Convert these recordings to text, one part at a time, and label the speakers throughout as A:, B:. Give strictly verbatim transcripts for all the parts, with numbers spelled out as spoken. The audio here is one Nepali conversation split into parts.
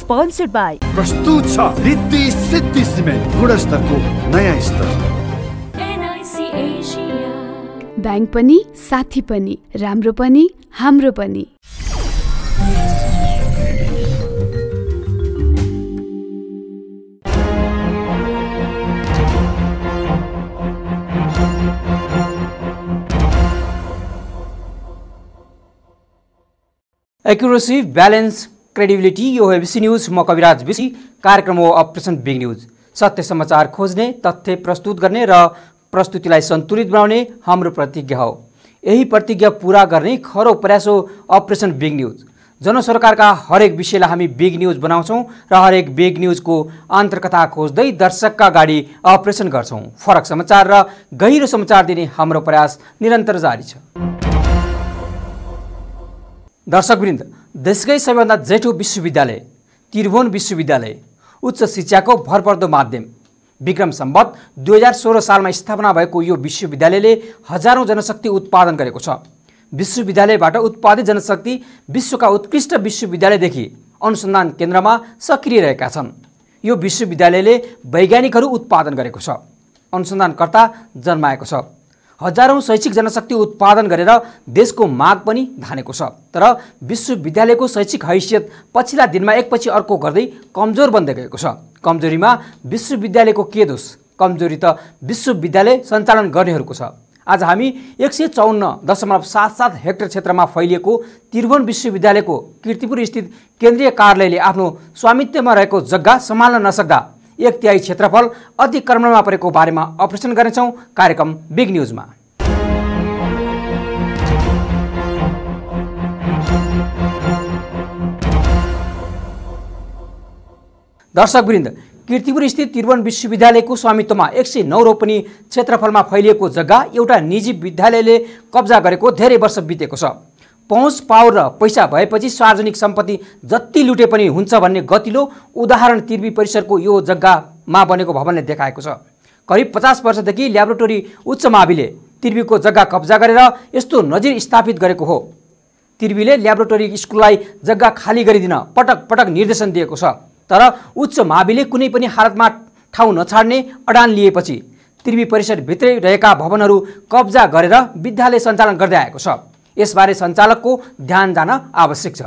A: स्पोन्सर्ड बाई
B: प्रस्तुत छ रिद्धि सिद्धि सिमेन्ट गुणस्तरको नयाँ स्तर।
C: ब्याङ्क पनि साथी पनि राम्रो पनि हाम्रो पनि।
D: एक्युरेसी, ब्यालेन्स, क्रेडिबिलिटी, यो एबिसी न्यूज। म कविराज विसी। कार्यक्रम हो अपरेसन बिग न्यूज। सत्य समाचार खोज्ने, तथ्य प्रस्तुत गर्ने र प्रस्तुतिलाई सन्तुलित बनाउने हाम्रो प्रतिज्ञा हो। यही प्रतिज्ञा पूरा गर्ने खरो प्रयास हो अपरेसन बिग न्यूज। जनसरकारका हरेक विषयलाई हामी बिग न्यूज बनाउँछौँ र हरेक बिग न्यूजको अन्तर्कथा खोज्दै दर्शकका अगाडि अपरेसन गर्छौँ। फरक समाचार र गहिरो समाचार दिने हाम्रो प्रयास निरन्तर जारी छ। दर्शकवृन्द, देशकै सबैभन्दा जेठो विश्वविद्यालय त्रिभुवन विश्वविद्यालय उच्च शिक्षाको भरपर्दो माध्यम। विक्रम सम्वत दुई हजार सोह्र सालमा स्थापना भएको यो विश्वविद्यालयले हजारौँ जनशक्ति उत्पादन गरेको छ। विश्वविद्यालयबाट उत्पादित जनशक्ति विश्वका उत्कृष्ट विश्वविद्यालयदेखि अनुसन्धान केन्द्रमा सक्रिय रहेका छन्। यो विश्वविद्यालयले वैज्ञानिकहरू उत्पादन गरेको छ, अनुसन्धानकर्ता जन्माएको छ। हजारौँ शैक्षिक जनशक्ति उत्पादन गरेर देशको माग पनि धानेको छ। तर विश्वविद्यालयको शैक्षिक हैसियत पछिल्ला दिनमा एकपछि अर्को गर्दै कमजोर बन्दै गएको छ। कमजोरीमा विश्वविद्यालयको के दोष? कमजोरी त विश्वविद्यालय सञ्चालन गर्नेहरूको छ। आज हामी एक सय चौन्न दशमलव सात सात हेक्टर क्षेत्रमा फैलिएको त्रिभुवन विश्वविद्यालयको कीर्तिपुर स्थित केन्द्रीय कार्यालयले आफ्नो स्वामित्वमा रहेको जग्गा सम्हाल्न नसक्दा एक तिहाई क्षेत्रफल अतिक्रमणमा परेको बारेमा अपरेसन गर्नेछौँ कार्यक्रम बिग न्यूजमा। दर्शकवृन्द, कीर्तिपुर स्थित त्रिभुवन विश्वविद्यालयको स्वामित्वमा एक सय नौ रोपनी क्षेत्रफलमा फैलिएको जग्गा एउटा निजी विद्यालयले कब्जा गरेको धेरै वर्ष बितेको छ। पहुँच, पावर र पैसा भएपछि सार्वजनिक सम्पत्ति जति लुटे पनि हुन्छ भन्ने गतिलो उदाहरण त्रिवी परिसरको यो जग्गामा बनेको भवनले देखाएको छ। करिब पचास वर्षदेखि ल्याबोरेटरी उच्च माविले त्रिवीको जग्गा कब्जा गरेर यस्तो नजिर स्थापित गरेको हो। त्रिवीले ल्याबोरेटरी स्कुललाई जग्गा खाली गरिदिन पटक पटक निर्देशन दिएको छ। तर उच्च माविले कुनै पनि हालतमा ठाउँ नछाड्ने अडान लिएपछि त्रिवी परिसरभित्रै रहेका भवनहरू कब्जा गरेर विद्यालय सञ्चालन गर्दै आएको छ। यसबारे सञ्चालकको ध्यान जान आवश्यक छ।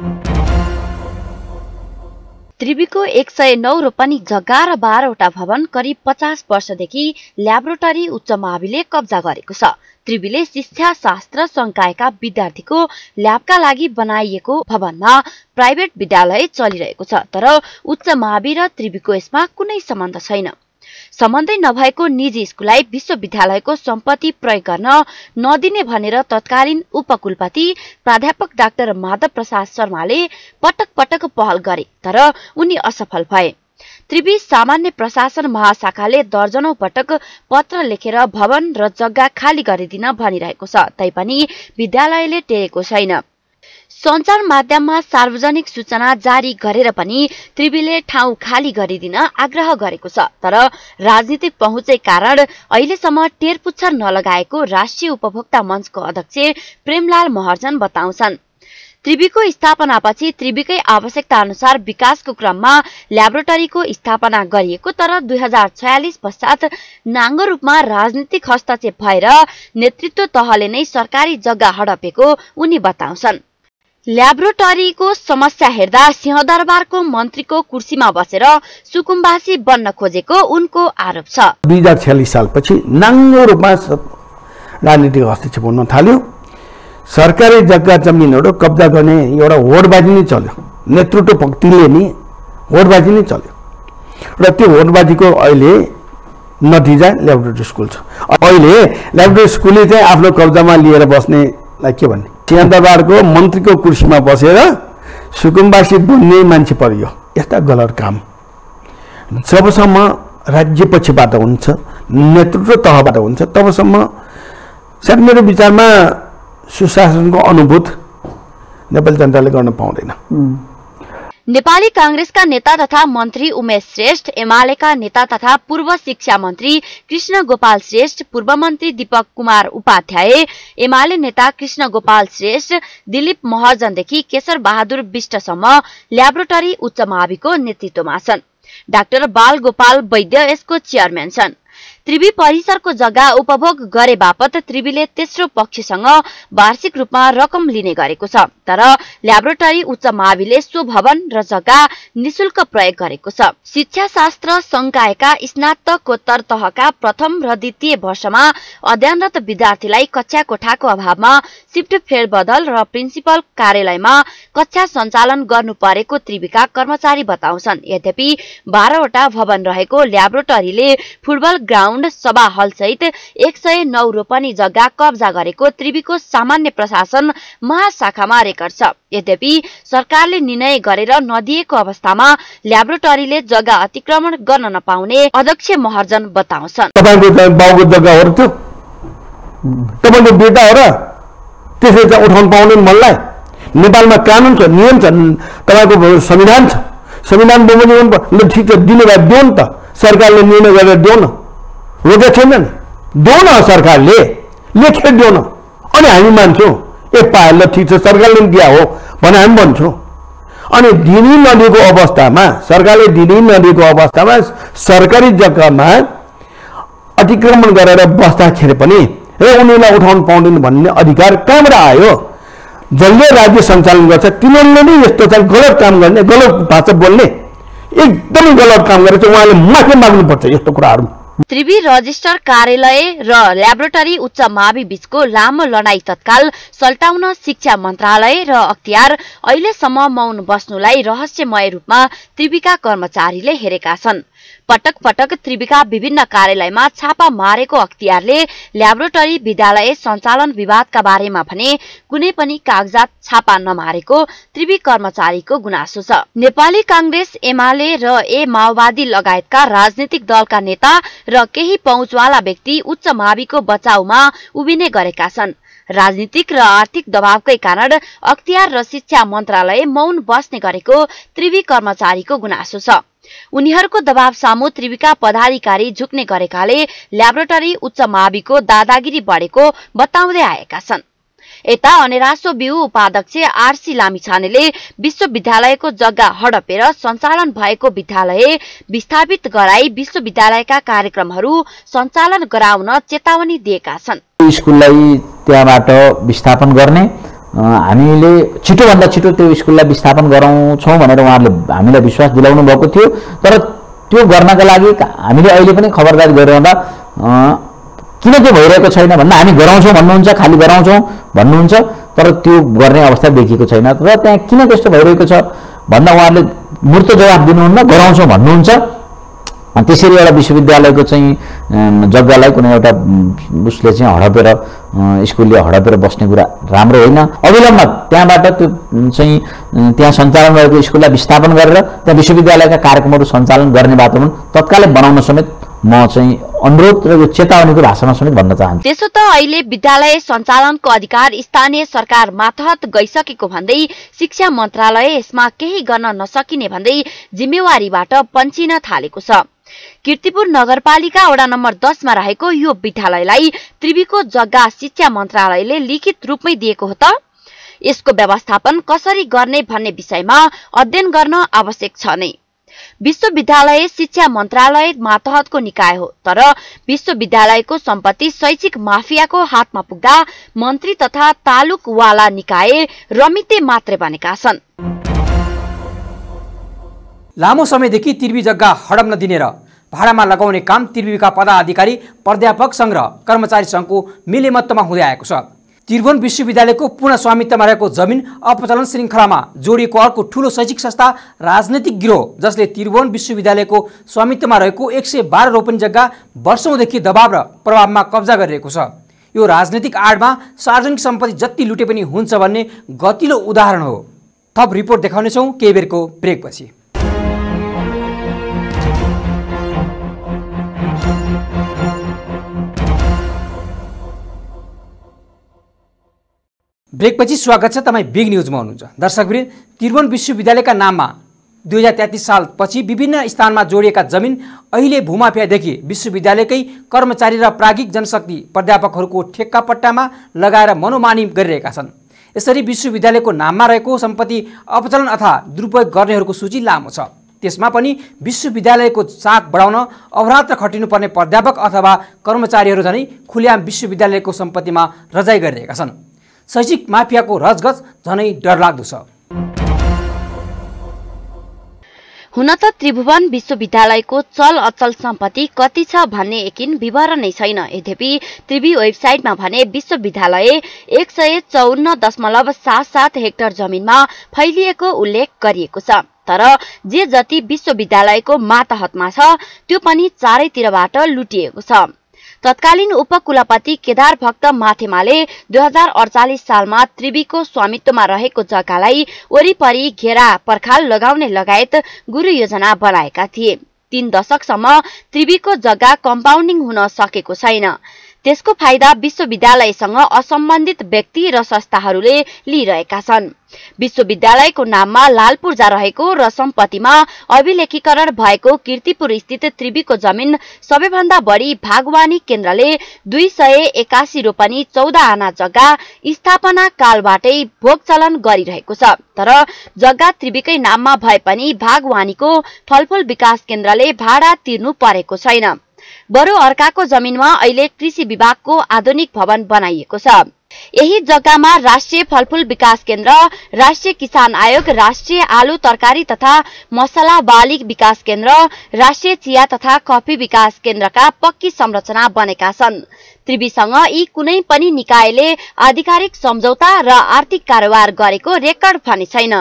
E: त्रिवीको एक सय नौ रोपनी जग्गा र बाह्रवटा भवन करिब पचास वर्षदेखि ल्याबोरेटरी उच्च माविले कब्जा गरेको छ। त्रिवीले शिक्षा शास्त्र संकायका विद्यार्थीको ल्याबका लागि बनाइएको भवनमा प्राइभेट विद्यालय चलिरहेको छ। तर उच्च मावि र त्रिवीको यसमा कुनै सम्बन्ध छैन। सम्बन्धै नभएको निजी स्कुललाई विश्वविद्यालयको सम्पत्ति प्रयोग गर्न नदिने भनेर तत्कालीन उपकुलपति प्राध्यापक डाक्टर माधव प्रसाद शर्माले पटक पटक पहल गरे, तर उनी असफल भए। त्रिवी सामान्य प्रशासन महाशाखाले दर्जनौं पटक पत्र लेखेर भवन र जग्गा खाली गरिदिन भनिरहेको छ, तैपनि विद्यालयले टेरेको छैन। सञ्चार माध्यममा सार्वजनिक सूचना जारी गरेर पनि त्रिवीले ठाउँ खाली गरिदिन आग्रह गरेको छ। तर राजनीतिक पहुँचै कारण अहिलेसम्म टेरपुच्छर नलगाएको राष्ट्रिय उपभोक्ता मञ्चको अध्यक्ष प्रेमलाल महर्जन बताउँछन्। त्रिवीको स्थापनापछि त्रिवीकै आवश्यकता अनुसार विकासको क्रममा ल्याबोरेटरीको स्थापना गरिएको, तर दुई हजार छयालिस पश्चात नाङ्गो रूपमा राजनीतिक हस्तक्षेप भएर नेतृत्व तहले नै सरकारी जग्गा हडपेको उनी बताउँछन्। ल्याबोरेटरीको समस्या हेर्दा सिंहदरबारको मन्त्रीको कुर्सीमा बसेर सुकुम्बासी बन्न खोजेको उनको आरोप छ।
F: दुई हजार छयालिस सालपछि नाङ्गो रूपमा राजनीतिक हस्तक्षेप हुन थाल्यो। सरकारी जग्गा जमिनहरू कब्जा गर्ने एउटा होडबाजी नै चल्यो। नेतृत्व पक्तिले नि होडबाजी नै चल्यो र त्यो होडबाजीको अहिले नतिजा ल्याबोरेटरी स्कुल छ। अहिले ल्याबोरेटरी स्कुलले चाहिँ आफ्नो कब्जामा लिएर बस्नेलाई के भन्ने? सिंहदरबारको मन्त्रीको कुर्सीमा बसेर सुकुम्बासी बन्ने मान्छे परियो। यस्ता गलत काम जबसम्म राज्य पक्षबाट हुन्छ, नेतृत्व तहबाट हुन्छ, तबसम्म सायद मेरो विचारमा सुशासनको अनुभूत नेपाली जनताले गर्न पाउँदैन।
E: नेपाली कांग्रेसका नेता तथा मन्त्री उमेश श्रेष्ठ, एमालेका नेता तथा पूर्व शिक्षा मन्त्री कृष्ण गोपाल श्रेष्ठ, पूर्व मन्त्री दीपक कुमार उपाध्याय, एमाले नेता कृष्ण गोपाल श्रेष्ठ, दिलीप महर्जनदेखि केशर बहादुर विष्टसम्म ल्याबोरेटरी उच्च माविको नेतृत्वमा छन्। डाक्टर बाल गोपाल वैद्य यसको चेयरम्यान छन्। त्रिवी परिसरको जग्गा उपभोग गरे बापत त्रिवीले तेस्रो पक्षसँग वार्षिक रूपमा रकम लिने गरेको छ, तर ल्याबोरेटरी उच्च माविले सो भवन र जग्गा निशुल्क प्रयोग गरेको छ। शिक्षा शास्त्र संकायका स्नातकोत्तर तहका प्रथम र द्वितीय वर्षमा अध्ययनरत विद्यार्थीलाई कक्षा कोठाको अभावमा शिफ्ट फेरबदल र प्रिन्सिपल कार्यालयमा कक्षा सञ्चालन गर्नु परेको त्रिवीका कर्मचारी बताउँछन्। यद्यपि बाह्रवटा भवन रहेको ल्याबोरेटरीले फुटबल ग्राउन्ड, सभा हल सहित एक सय नौ रोपनी जग्गा कब्जा गरेको त्रिवीको सामान्य प्रशासन महाशाखामा रेकर्ड छ। यद्यपि सरकारले निर्णय गरेर नदिएको अवस्थामा ल्याबोरेटरीले जग्गा अतिक्रमण गर्न नपाउने अध्यक्ष महर्जन बताउँछन्।
F: तपाईको बाउको जग्गा हो र त्यो तपाईको बेटा हो र त्यसले चाहिँ उठाउन पाउने मलाई नेपालमा कानुन छ, नियम छ, तपाईको संविधान छ। संविधान बमोजिम ल ठीक छ, दिने भए दिउँ न त, सरकारले निर्णय गरेर दिउँ न, रोकेको छैन नि, दिउँ न, सरकारले लेखेर दिउँ न। अनि हामी मान्छौँ ए पाएल ल ठिक छ सरकारले दिया हो भने हामी भन्छौँ। अनि दिनै नदिएको अवस्थामा, सरकारले दिनै नदिएको अवस्थामा सरकारी जग्गामा अतिक्रमण गरेर बस्दाखेरि पनि र उनीहरूलाई उठाउन पाउँदैन भन्ने अधिकार कहाँबाट आयो? जसले राज्य सञ्चालन गर्छ तिनीहरूले नै यस्तो चाहिँ गलत काम गर्ने, गलत भाषा बोल्ने, एकदमै गलत काम गरेर चाहिँ उहाँले माफी माग्नुपर्छ यस्तो कुराहरू।
E: त्रिवी रजिस्टर कार्यालय र ल्याबोरेटरी उच्च मावि बीचको लामो लडाईँ तत्काल सल्टाउन शिक्षा मन्त्रालय र अख्तियार अहिलेसम्म मौन बस्नुलाई रहस्यमय रूपमा त्रिवीका कर्मचारीले हेरेका छन्। पटक पटक त्रिवीका विभिन्न कार्यालयमा छापा मारेको अख्तियारले ल्याबोरेटरी विद्यालय सञ्चालन विवादका बारेमा भने कुनै पनि कागजात छापा नमारेको त्रिवी कर्मचारीको गुनासो छ। नेपाली कांग्रेस, एमाले र ए माओवादी लगायतका राजनीतिक दलका नेता र केही पहुँचवाला व्यक्ति उच्च माविको बचाउमा उभिने गरेका छन्। राजनीतिक र आर्थिक दबावकै कारण अख्तियार र शिक्षा मन्त्रालय मौन बस्ने गरेको त्रिवी कर्मचारीको गुनासो छ। उनीहरूको दबाव सामु त्रिवीका पदाधिकारी झुक्ने गरेकाले ल्याबोरेटरी उच्च माविको दादागिरी बढेको बताउँदै आएका छन्। यता अनेरासो बिउ उपाध्यक्ष आरसी लामिछानेले विश्वविद्यालयको जग्गा हडपेर सञ्चालन भएको विद्यालय विस्थापित गराई विश्वविद्यालयका कार्यक्रमहरू सञ्चालन गराउन चेतावनी दिएका छन्।
A: स्कुललाई त्यहाँबाट विस्थापन गर्ने, हामीले छिटोभन्दा छिटो त्यो स्कुललाई विस्थापन गराउँछौँ भनेर उहाँहरूले हामीलाई विश्वास दिलाउनु भएको थियो। तर त्यो गर्नका लागि हामीले अहिले पनि खबरदारी गरिरहँदा किन त्यो भइरहेको छैन भन्दा हामी गराउँछौँ भन्नुहुन्छ, खालि गराउँछौँ भन्नुहुन्छ, तर त्यो गर्ने अवस्था देखिएको छैन। र त्यहाँ किन त्यस्तो भइरहेको छ भन्दा उहाँहरूले मूर्त जवाफ दिनुहुन्न, गराउँछौँ भन्नुहुन्छ। त्यसरी एउटा विश्वविद्यालयको चाहिँ जग्गालाई कुनै एउटा उसले चाहिँ हडपेर, स्कुलले हडपेर बस्ने कुरा राम्रो होइन। अविलम्ब त्यहाँबाट त्यो चाहिँ त्यहाँ सञ्चालन गरेको स्कुललाई विस्थापन गरेर त्यहाँ विश्वविद्यालयका कार्यक्रमहरू सञ्चालन गर्ने वातावरण तत्कालै बनाउन समेत म चाहिँ अनुरोध र यो चेतावनीको भाषामा समेत भन्न चाहन्छु।
E: त्यसो त अहिले विद्यालय सञ्चालनको अधिकार स्थानीय सरकार मातहत गइसकेको भन्दै शिक्षा मन्त्रालय यसमा केही गर्न नसकिने भन्दै जिम्मेवारीबाट पन्छिन थालेको छ। कीर्तिपुर नगरपालिका वडा नम्बर दस मा रहेको यो विद्यालयलाई त्रिवीको जग्गा शिक्षा मन्त्रालयले लिखित रूपमै दिएको हो त? यसको व्यवस्थापन कसरी गर्ने भन्ने विषयमा अध्ययन गर्न आवश्यक छ नै। विश्वविद्यालय शिक्षा मन्त्रालय मातहतको निकाय हो, तर विश्वविद्यालयको सम्पत्ति शैक्षिक माफियाको हातमा पुग्दा मन्त्री तथा तालुकवाला निकाय रमिते मात्रै बनेका छन्।
D: लामो समयदेखि त्रिवी जग्गा हडप्न दिने र भाडामा लगाउने काम त्रिवीका पदाधिकारी, प्राध्यापक संघ र कर्मचारी संघको मिलेमत्तमा हुँदै आएको छ। त्रिभुवन विश्वविद्यालयको पूर्ण स्वामित्वमा रहेको जमिन अपचलन श्रृङ्खलामा जोडिएको अर्को ठूलो शैक्षिक संस्था राजनैतिक गिरोह, जसले त्रिभुवन विश्वविद्यालयको स्वामित्वमा रहेको एक सय बाह्र रोपनी जग्गा वर्षौंदेखि दबाव र प्रभावमा कब्जा गरिरहेको छ। यो राजनैतिक आडमा सार्वजनिक सम्पत्ति जति लुटे पनि हुन्छ भन्ने गतिलो उदाहरण हो। थप रिपोर्ट देखाउनेछौँ केही बेरको ब्रेकपछि। ब्रेकपछि स्वागत छ। तपाईँ बिग न्युजमा हुनुहुन्छ। दर्शकवृन्द, त्रिभुवन विश्वविद्यालयका नाममा दुई हजार तेत्तिस सालपछि विभिन्न स्थानमा जोडिएका जमिन अहिले भूमाफियादेखि विश्वविद्यालयकै कर्मचारी र प्राज्ञिक जनशक्ति प्राध्यापकहरूको ठेक्का पट्टामा लगाएर मनोमानी गरिरहेका छन्। यसरी विश्वविद्यालयको नाममा रहेको सम्पत्ति अपचलन अथवा दुरुपयोग गर्नेहरूको सूची लामो छ। त्यसमा पनि विश्वविद्यालयको चाक बढाउन अहोरात्र खटिनुपर्ने प्राध्यापक अथवा कर्मचारीहरू झनै खुल्याम विश्वविद्यालयको सम्पत्तिमा रजाइ गरिरहेका छन्। शैक्षिक माफियाको रजगज झनै डरलाग्दो छ।
E: हुन त त्रिभुवन विश्वविद्यालयको चल अचल सम्पत्ति कति छ भन्ने एकिन विवरण नै छैन। यद्यपि त्रिवी वेबसाइटमा भने विश्वविद्यालय एक सय चौन्न दशमलव सात सात हेक्टर जमिनमा फैलिएको उल्लेख गरिएको छ। तर जे जति विश्वविद्यालयको मातहतमा छ त्यो पनि चारैतिरबाट लुटिएको छ। तत्कालीन उपकुलपति केदार भक्त माथेमाले दुई हजार अडचालिस सालमा त्रिवीको स्वामित्वमा रहेको जग्गालाई वरिपरि घेरा पर्खाल लगाउने लगायत गुरु योजना बनाएका थिए। तीन दशकसम्म त्रिवीको जग्गा कम्पाउन्डिङ हुन सकेको छैन। त्यसको फाइदा विश्वविद्यालयसँग असम्बन्धित व्यक्ति र संस्थाहरूले लिइरहेका छन्। विश्वविद्यालयको नाममा लाल पूर्जा रहेको र सम्पत्तिमा अभिलेखीकरण भएको कीर्तिपुर स्थित त्रिवीको जमिन सबैभन्दा बढी भागवानी केन्द्रले दुई सय एकासी रोपनी चौध आना जग्गा स्थापना कालबाटै भोगचलन गरिरहेको छ। तर जग्गा त्रिवीकै नाममा भए पनि भागवानीको फलफूल विकास केन्द्रले भाडा तिर्नु परेको छैन। बरु अर्काको जमिनमा अहिले कृषि विभागको आधुनिक भवन बनाइएको छ। यही जग्गामा राष्ट्रिय फलफूल विकास केन्द्र, राष्ट्रिय किसान आयोग, राष्ट्रिय आलु तरकारी तथा मसला बाली विकास केन्द्र, राष्ट्रिय चिया तथा कफी विकास केन्द्रका पक्की संरचना बनेका छन्। त्रिवीसँग यी कुनै पनि निकायले आधिकारिक सम्झौता र आर्थिक कारोबार गरेको रेकर्ड भने छैन।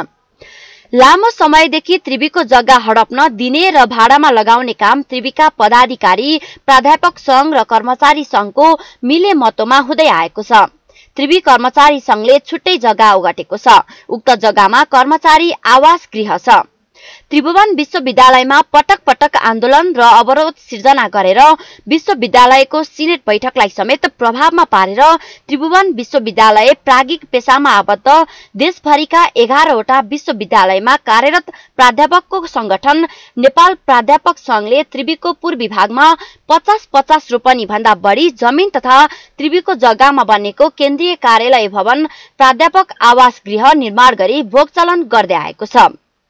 E: लामो समयदेखि त्रिवीको जग्गा हडप्न दिने र भाडामा लगाउने काम त्रिवीका पदाधिकारी, प्राध्यापक संघ र कर्मचारी संघको मिलेमतोमा हुँदै आएको छ। त्रिवी कर्मचारी संघले छुट्टै जग्गा ओगटेको छ। उक्त जग्गामा कर्मचारी आवास गृह छ। त्रिभुवन विश्वविद्यालयमा पटक पटक आन्दोलन र अवरोध सिर्जना गरेर विश्वविद्यालयको सिनेट बैठकलाई समेत प्रभावमा पारेर त्रिभुवन विश्वविद्यालय प्राज्ञिक पेसामा आबद्ध देशभरिका एघारवटा विश्वविद्यालयमा कार्यरत प्राध्यापकको संगठन नेपाल प्राध्यापक संघले त्रिवीको पूर्वी भागमा पचास पचास रोपनी भन्दा बढी जमिन तथा त्रिवीको जग्गामा बनेको केन्द्रीय कार्यालय भवन प्राध्यापक आवास गृह निर्माण गरी भोगचलन गर्दै आएको छ।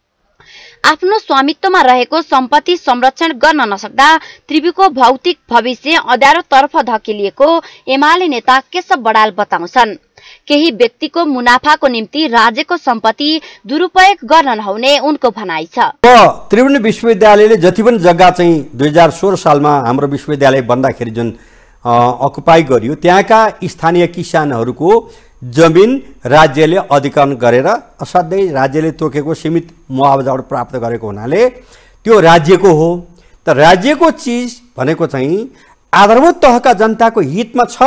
E: आफ्नो स्वामित्वमा रहेको सम्पत्ति संरक्षण गर्न नसक्दा त्रिवीको भौतिक भविष्य अँध्यारोतर्फ धकेलिएको एमाले नेता केशव बडाल बताउँछन्। केही व्यक्तिको मुनाफाको निम्ति राज्यको सम्पत्ति दुरुपयोग गर्न नहुने उनको भनाइ छ।
G: त्रिभुवन विश्वविद्यालयले जति पनि जग्गा चाहिँ दुई हजार सोह्र सालमा हाम्रो विश्वविद्यालय बन्दाखेरि जुन अकुपाई गरियो त्यहाँका स्थानीय किसानहरूको जमिन राज्यले अधिग्रहण गरेर असाध्यै राज्यले तोकेको सीमित मुआवजाबाट प्राप्त गरेको हुनाले त्यो राज्यको हो। त राज्यको चिज भनेको चाहिँ आधारभूत तहका जनताको हितमा छ।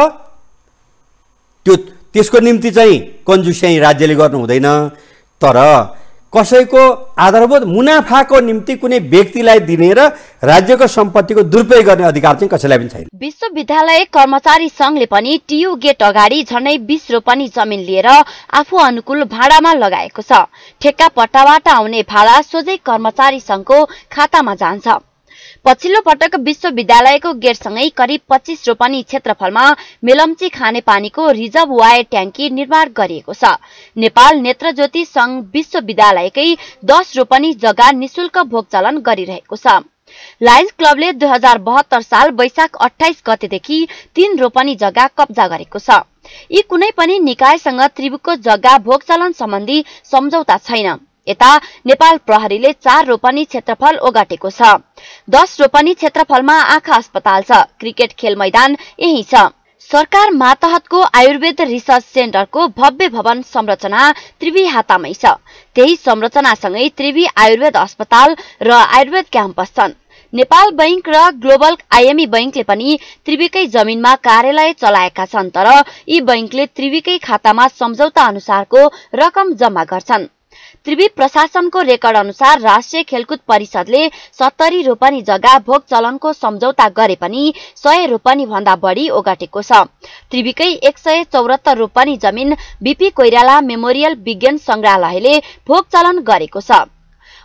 G: त्यो त्यसको निम्ति चाहिँ कन्जुस्याइ राज्यले गर्नु हुँदैन। तर कसैको आधारभूत मुनाफाको निम्ति कुनै व्यक्तिलाई दिने र राज्यको सम्पत्तिको दुरुपयोग गर्ने अधिकार चाहिँ कसैलाई पनि छैन।
E: विश्वविद्यालय कर्मचारी संघले पनि टियु गेट अगाडि झन्डै बीस रोपनी जमिन लिएर आफू अनुकूल भाडामा लगाएको छ। ठेक्का पट्टाबाट आउने भाडा सोझै कर्मचारी संघको खातामा जान्छ। पछिल्लो पटक विश्वविद्यालयको गेटसँगै करिब पच्चीस रोपनी क्षेत्रफलमा मेलम्ची खानेपानीको रिजर्भ वायर ट्याङ्की निर्माण गरिएको छ। नेपाल नेत्रज्योति संघ विश्वविद्यालयकै दस रोपनी जग्गा निशुल्क भोगचलन गरिरहेको छ। लायन्स क्लबले दुई हजार बहत्तर साल वैशाख अठाइस गतेदेखि तीन रोपनी जग्गा कब्जा गरेको छ। यी कुनै पनि निकायसँग त्रिभुवनको जग्गा भोगचलन सम्बन्धी सम्झौता छैन। यता नेपाल प्रहरीले चार रोपनी क्षेत्रफल ओगटेको छ। दस रोपनी क्षेत्रफलमा आँखा अस्पताल छ। क्रिकेट खेल मैदान यही छ। सरकार मातहतको आयुर्वेद रिसर्च सेन्टरको भव्य भवन संरचना त्रिवी हातामै छ। त्यही संरचनासँगै त्रिवी आयुर्वेद अस्पताल र आयुर्वेद क्याम्पस छन्। नेपाल बैंक र ग्लोबल आइएमई बैंकले पनि त्रिवीकै जमिनमा कार्यालय चलाएका छन्। तर यी बैंकले त्रिवीकै खातामा सम्झौता अनुसारको रकम जम्मा गर्छन्। त्रिवी प्रशासनको रेकर्ड अनुसार राष्ट्रिय खेलकुद परिषदले सत्तरी रोपनी जग्गा भोगचलनको सम्झौता गरे पनि सय रोपनी भन्दा बढी ओगटेको छ। त्रिवीकै एक सय चौरात्तर रोपनी जमिन बीपी कोइराला मेमोरियल विज्ञान संग्रहालयले भोगचलन गरेको छ।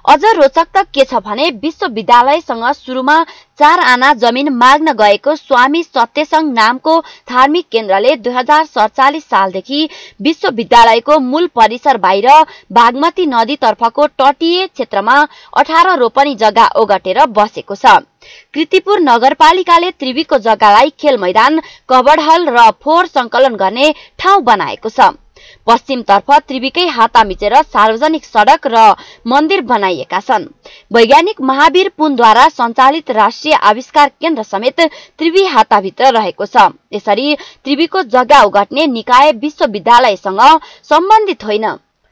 E: अझ रोचक त के छ भने विश्वविद्यालयसँग सुरुमा चार आना जमिन माग्न गएको स्वामी सत्यसंग नामको धार्मिक केन्द्रले दुई हजार सडचालिस सालदेखि विश्वविद्यालयको मूल परिसर बाहिर बागमती नदीतर्फको तटीय क्षेत्रमा अठार रोपनी जग्गा ओगटेर बसेको छ। कृतिपुर नगरपालिकाले त्रिवीको जग्गालाई खेल मैदान, कबडहल र फोहोर संकलन गर्ने ठाउँ बनाएको छ। पश्चिमतर्फ त्रिवीकै हाता मिचेर सार्वजनिक सडक र मन्दिर बनाइएका छन्। वैज्ञानिक महावीर पुनद्वारा सञ्चालित राष्ट्रिय आविष्कार केन्द्र समेत त्रिवी हाताभित्र रहेको छ। यसरी त्रिवीको जग्गा ओगट्ने निकाय विश्वविद्यालयसँग सम्बन्धित होइन।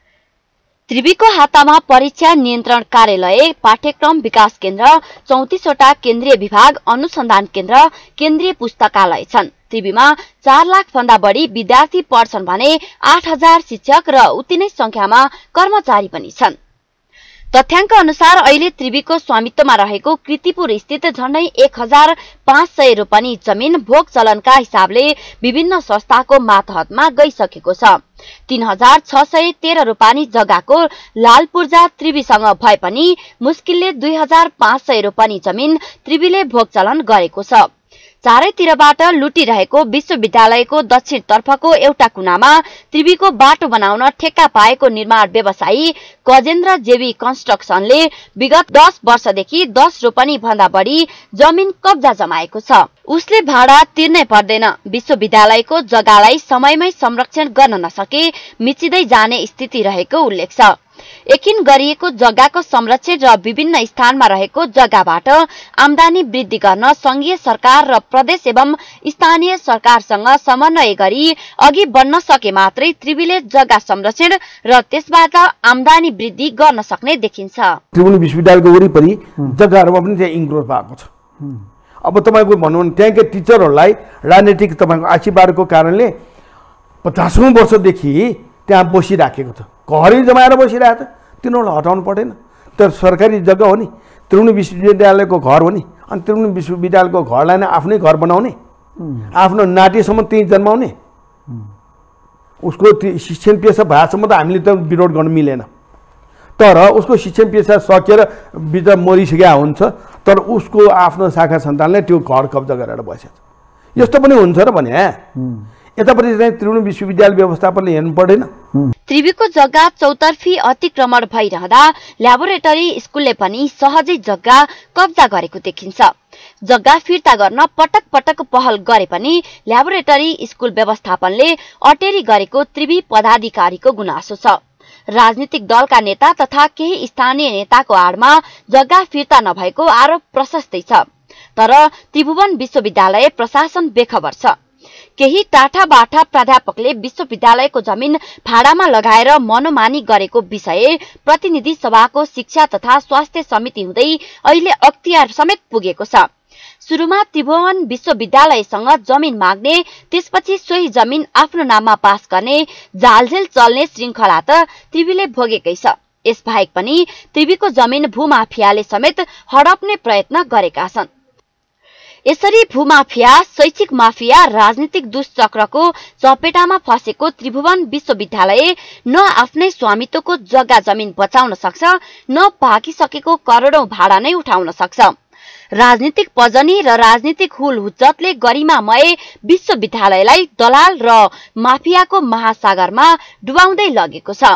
E: त्रिवीको हातामा परीक्षा नियन्त्रण कार्यालय, पाठ्यक्रम विकास केन्द्र, चौतिसवटा केन्द्रीय विभाग, अनुसन्धान केन्द्र, केन्द्रीय पुस्तकालय छन्। त्रिवीमा चार लाख भन्दा बढी विद्यार्थी पढ्छन् भने आठ हजार शिक्षक र उति नै संख्यामा कर्मचारी पनि छन्। तथ्याङ्क अनुसार अहिले त्रिवीको स्वामित्वमा रहेको कृतिपुर स्थित झण्डै एक हजार पाँच सय रोपनी जमिन भोग चलनका हिसाबले विभिन्न संस्थाको मातहतमा गइसकेको छ। तीन हजार छ सय तेह्र रोपनी जग्गाको लाल पूर्जा त्रिवीसँग भए पनि मुस्किलले दुई हजार पाँच सय रोपनी जमिन त्रिवीले भोग चलन गरेको छ। चारैतिरबाट लुटिरहेको विश्वविद्यालयको दक्षिणतर्फको एउटा कुनामा त्रिवीको बाटो बनाउन ठेक्का पाएको निर्माण व्यवसायी गजेन्द्र जेवी कन्स्ट्रक्सनले विगत दस वर्षदेखि दस रोपनी भन्दा बढी जमिन कब्जा जमाएको छ। उसले भाडा तिर्नै पर्दैन। विश्वविद्यालयको जग्गालाई समयमै संरक्षण गर्न नसके मिचिँदै जाने स्थिति रहेको उल्लेख छ। एकिन गरिएको जग्गाको संरक्षण र विभिन्न स्थानमा रहेको जग्गाबाट आमदानी वृद्धि गर्न संघीय सरकार र प्रदेश एवं स्थानीय सरकारसँग समन्वय गरी अघि बढ्न सके मात्रै त्रिवीले जग्गा संरक्षण र त्यसबाट आमदानी वृद्धि गर्न सक्ने देखिन्छ।
F: त्रिभुवन विश्वविद्यालयको वरिपरि जग्गाहरुमा पनि त्यहाँ इन्क्रोच भएको छ। अब तपाईको भन्नु भने त्यहाँका टिचरहरूलाई राजनीतिक तपाईको आशीर्वादको कारणले पचासौं वर्षदेखि त्यहाँ बसिराखेको छ। घरै जमाएर बसिरहेको छ। तिनीहरूलाई हटाउनु पर्दैन। तर सरकारी जग्गा हो नि, त्रिभुवन विश्वविद्यालयको घर हो नि। अनि त्रिभुवन विश्वविद्यालयको घरलाई नै आफ्नै घर बनाउने, आफ्नो नातिसम्म त्यही जन्माउने, उसको शिक्षण पेसा भएसम्म त हामीले त विरोध गर्न मिलेन। तर उसको शिक्षण पेसा सकेर बिच मरिसकेका हुन्छ, तर उसको आफ्नो शाखा सन्तानले त्यो घर कब्जा गरेर बसेछ। यस्तो पनि हुन्छ र भने यतापट्टि चाहिँ त्रिभुवन विश्वविद्यालय व्यवस्थापनले हेर्नु पर्दैन।
E: त्रिवीको जग्गा चौतर्फी अतिक्रमण भइरहँदा ल्याबोरेटरी स्कुलले पनि सहजै जग्गा कब्जा गरेको देखिन्छ। जग्गा फिर्ता गर्न पटक पटक पहल गरे पनि ल्याबोरेटरी स्कुल व्यवस्थापनले अटेरी गरेको त्रिवी पदाधिकारीको गुनासो छ। राजनीतिक दलका नेता तथा केही स्थानीय नेताको आडमा जग्गा फिर्ता नभएको आरोप प्रशस्तै छ। तर त्रिभुवन विश्वविद्यालय प्रशासन बेखबर छ। केही टाठा बाठा प्राध्यापकले विश्वविद्यालयको जमिन भाडामा लगाएर मनोमानी गरेको विषय प्रतिनिधि सभाको शिक्षा तथा स्वास्थ्य समिति हुँदै अहिले अख्तियार समेत पुगेको छ। सुरुमा त्रिभुवन विश्वविद्यालयसँग जमिन माग्ने, त्यसपछि सोही जमिन आफ्नो नाममा पास गर्ने जालझेल चल्ने श्रृङ्खला त त्रिवीले भोगेकै छ। यसबाहेक पनि त्रिवीको जमिन भूमाफियाले समेत हडप्ने प्रयत्न गरेका छन्। यसरी भूमाफिया, शैक्षिक माफिया, राजनीतिक दुष्चक्रको चपेटामा फसेको त्रिभुवन विश्वविद्यालय न आफ्नै स्वामित्वको जग्गा जमिन बचाउन सक्छ, न पाकिसकेको करोडौं भाडा नै उठाउन सक्छ। राजनीतिक पजनी र राजनीतिक हुल हुज्जतले गरिमामय विश्वविद्यालयलाई दलाल र माफियाको महासागरमा डुबाउँदै लगेको छ।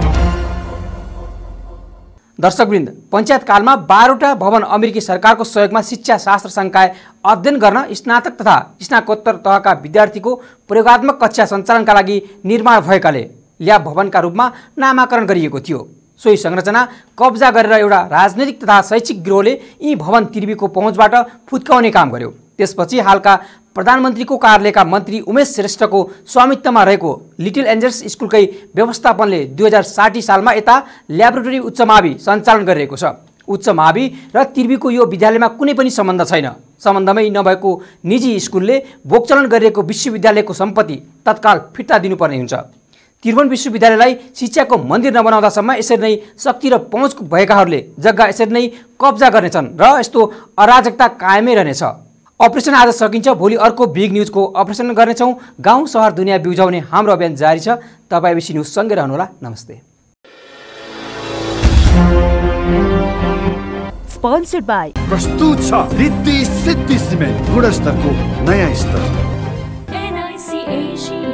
D: दर्शकवृन्द, पञ्चायत कालमा बाह्रवटा भवन अमेरिकी सरकारको सहयोगमा शिक्षा शास्त्र संकाय अध्ययन गर्न स्नातक तथा स्नाकोत्तर तहका विद्यार्थीको प्रयोगात्मक कक्षा सञ्चालनका लागि निर्माण भएकाले ल्याब भवनका रूपमा नामाकरण गरिएको थियो। सोही संरचना कब्जा गरेर एउटा राजनैतिक तथा शैक्षिक गिरोहले यी भवन त्रिवीको पहुँचबाट फुत्काउने काम गर्यो। त्यसपछि हालका प्रधानमन्त्रीको कार्यालयका मन्त्री उमेश श्रेष्ठको स्वामित्वमा रहेको लिटिल एन्जल्स स्कुलकै व्यवस्थापनले दुई हजार साठी सालमा यता ल्याबोरेटरी उच्च मावि सञ्चालन गरिरहेको छ। उच्च मावि र त्रिवीको यो विद्यालयमा कुनै पनि सम्बन्ध छैन। सम्बन्धमै नभएको निजी स्कुलले भोगचलन गरिरहेको विश्वविद्यालयको सम्पत्ति तत्काल फिर्ता दिनुपर्ने हुन्छ। त्रिभुवन विश्वविद्यालयलाई शिक्षाको मन्दिर नबनाउँदासम्म यसरी नै शक्ति र पहुँच भएकाहरूले जग्गा यसरी नै कब्जा गर्नेछन् र यस्तो अराजकता कायमै रहनेछ। अपरेसन आज सकिन्छ, भोलि अर्को बिग न्युजको अपरेसन गर्नेछौँ। गाउँ सहर दुनियाँ बिउजाउने हाम्रो अभियान जारी छ। तपाईँ एबिसी न्युज सँगै रहनुहोला। नमस्ते।
H: Sponsored by
B: प्रस्तुत छ रिद्धि सिद्धि सिमेन्ट गुणस्तरको नयाँ स्तर।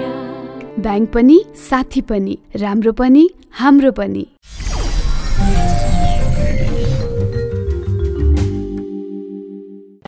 C: ब्याङ्क पनि साथी पनि राम्रो पनि हाम्रो पनि।